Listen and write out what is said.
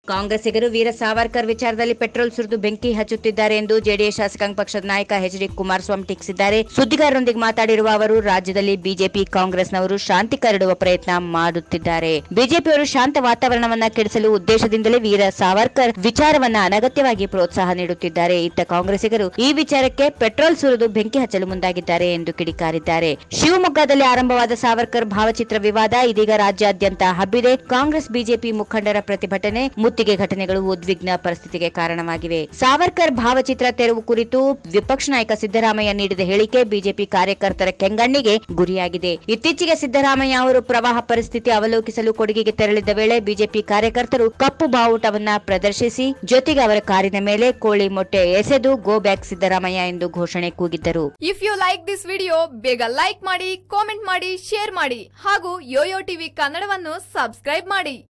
ಕಾಂಗ್ರೆಸ್ಸಿಗರು ವೀರ ಸಾವರ್ಕರ್ ವಿಚಾರದಲ್ಲಿ ಪೆಟ್ರೋಲ್ ಸುರಿದು ಬೆಂಕಿ ಹಚ್ಚುತ್ತಿದ್ದಾರೆ ಎಂದು ಜೆಡಿಎಸ್ ಶಾಸಕಾಂಗ ಪಕ್ಷದ ನಾಯಕ ಎಚ್.ಡಿ. ಕುಮಾರಸ್ವಾಮಿ ಟೀಕಿಸಿದ್ದಾರೆ. ಸುದ್ದಿಗಾರರೊಂದಿಗೆ ಮಾತನಾಡಿರುವ ಅವರು, ರಾಜ್ಯದಲ್ಲಿ ಬಿಜೆಪಿ ಕಾಂಗ್ರೆಸ್ನವರು ಶಾಂತಿ ಕರಡುವ ಪ್ರಯತ್ನ ಮಾಡುತ್ತಿದ್ದಾರೆ. ಬಿಜೆಪಿಯವರು ಶಾಂತ ವಾತಾವರಣವನ್ನ ಕೆಡಿಸಲು ಉದ್ದೇಶದಿಂದಲೇ ವೀರ ಸಾವರ್ಕರ್ ವಿಚಾರವನ್ನ ಅನಗತ್ಯವಾಗಿ ಪ್ರೋತ್ಸಾಹ ನೀಡುತ್ತಿದ್ದಾರೆ. ಇತ್ತ ಕಾಂಗ್ರೆಸ್ಸಿಗರು ಈ ವಿಚಾರಕ್ಕೆ ಪೆಟ್ರೋಲ್ ಸುರಿದು ಬೆಂಕಿ ಹಚ್ಚಲು ಮುಂದಾಗಿದ್ದಾರೆ ಎಂದು ಕಿಡಿಕಾರಿದ್ದಾರೆ. ಶಿವಮೊಗ್ಗದಲ್ಲಿ ಆರಂಭವಾದ ಸಾವರ್ಕರ್ ಭಾವಚಿತ್ರ ವಿವಾದ ಇದೀಗ ರಾಜ್ಯಾದ್ಯಂತ ಹಬ್ಬಿದೆ. ಕಾಂಗ್ರೆಸ್ ಬಿಜೆಪಿ ಮುಖಂಡರ ಪ್ರತಿಭಟನೆ, ಮುತ್ತಿಗೆ ಘಟನೆಗಳು ಉದ್ವಿಗ್ನ ಪರಿಸ್ಥಿತಿಗೆ ಕಾರಣವಾಗಿವೆ. ಸಾವರ್ಕರ್ ಭಾವಚಿತ್ರ ತೆರವು ಕುರಿತು ವಿಪಕ್ಷ ನಾಯಕ ಸಿದ್ದರಾಮಯ್ಯ ನೀಡಿದ ಹೇಳಿಕೆ ಬಿಜೆಪಿ ಕಾರ್ಯಕರ್ತರ ಕೆಂಗಣ್ಣಿಗೆ ಗುರಿಯಾಗಿದೆ. ಇತ್ತೀಚೆಗೆ ಸಿದ್ದರಾಮಯ್ಯ ಅವರು ಪ್ರವಾಹ ಪರಿಸ್ಥಿತಿ ಅವಲೋಕಿಸಲು ಕೊಡಗಿಗೆ ತೆರಳಿದ್ದ ವೇಳೆ ಬಿಜೆಪಿ ಕಾರ್ಯಕರ್ತರು ಕಪ್ಪು ಬಾವುಟವನ್ನ ಪ್ರದರ್ಶಿಸಿ ಜೊತೆಗೆ ಅವರ ಕಾರಿನ ಮೇಲೆ ಕೋಳಿ ಮೊಟ್ಟೆ ಎಸೆದು ಗೋ ಬ್ಯಾಕ್ ಸಿದ್ದರಾಮಯ್ಯ ಎಂದು ಘೋಷಣೆ ಕೂಗಿದ್ದರು. If you like this video, ಬೇಗ ಲೈಕ್ ಮಾಡಿ, ಕಾಮೆಂಟ್ ಮಾಡಿ, ಶೇರ್ ಮಾಡಿ ಹಾಗೂ ಯೋಯೋ ಟಿವಿ ಕನ್ನಡವನ್ನು ಸಬ್ಸ್ಕ್ರೈಬ್ ಮಾಡಿ.